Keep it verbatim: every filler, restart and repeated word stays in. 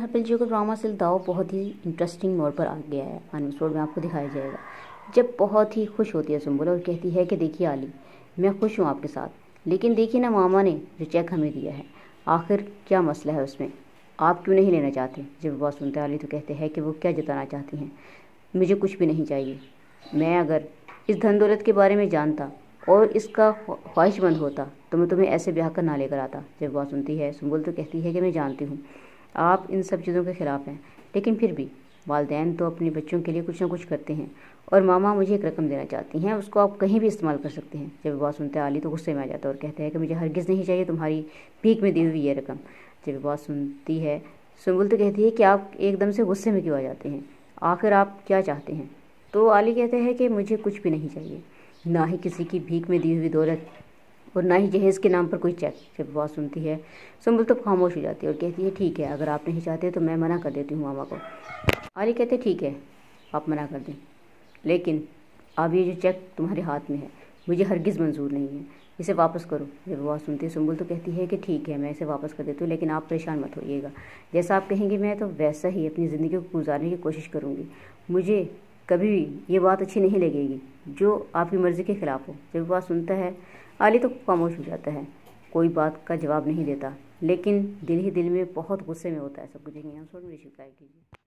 यहाँ पे जो ड्रामा सिल दाव बहुत ही इंटरेस्टिंग मोड पर आ गया है। आने एपिसोड में आपको दिखाया जाएगा जब बहुत ही खुश होती है सुंबुल और कहती है कि देखिए आली, मैं खुश हूँ आपके साथ, लेकिन देखिए ना मामा ने जो चेक हमें दिया है, आखिर क्या मसला है उसमें, आप क्यों नहीं लेना चाहते। जब वो सुनते आली तो कहते हैं कि वो क्या जताना चाहती हैं, मुझे कुछ भी नहीं चाहिए। मैं अगर इस धन दौलत के बारे में जानता और इसका ख्वाहिशमंद होता तो मैं तुम्हें ऐसे ब्याह कर ना लेकर आता। जब वो सुनती है सुंबुल तो कहती है कि मैं जानती हूँ आप इन सब चीज़ों के ख़िलाफ़ हैं, लेकिन फिर भी वालिदैन तो अपने बच्चों के लिए कुछ ना कुछ करते हैं और मामा मुझे एक रकम देना चाहती हैं, उसको आप कहीं भी इस्तेमाल कर सकते हैं। जब बात सुनते आली तो गुस्से में आ जाता है और कहते हैं कि मुझे हरगिज़ नहीं चाहिए तुम्हारी भीख में दी हुई ये रकम। जब बात सुनती है सुंबुल तो कहती है कि आप एकदम से गुस्से में क्यों आ जाते हैं, आखिर आप क्या चाहते हैं। तो आली कहते हैं कि मुझे कुछ भी नहीं चाहिए, ना ही किसी की भीख में दी हुई दौलत और ना ही जहेज़ के नाम पर कोई चेक। जब बात सुनती है सुंबुल तो खामोश हो जाती है और कहती है ठीक है, अगर आप नहीं चाहते तो मैं मना कर देती हूँ मामा को। आली कहते ठीक है आप मना कर दें, लेकिन अब ये जो चेक तुम्हारे हाथ में है मुझे हरगिज़ मंजूर नहीं है, इसे वापस करो। जब बात सुनती है सुंबुल तो कहती है कि ठीक है मैं इसे वापस कर देती हूँ, लेकिन आप परेशान मत होइएगा, जैसा आप कहेंगे मैं तो वैसा ही अपनी ज़िंदगी को गुजारने की कोशिश करूँगी। मुझे कभी भी ये बात अच्छी नहीं लगेगी जो आपकी मर्ज़ी के ख़िलाफ़ हो। जब बात सुनता है आली तो खामोश हो जाता है, कोई बात का जवाब नहीं देता, लेकिन दिल ही दिल में बहुत गुस्से में होता है। सब कुछ यहाँ छोड़ मेरी शिकायत कीजिए।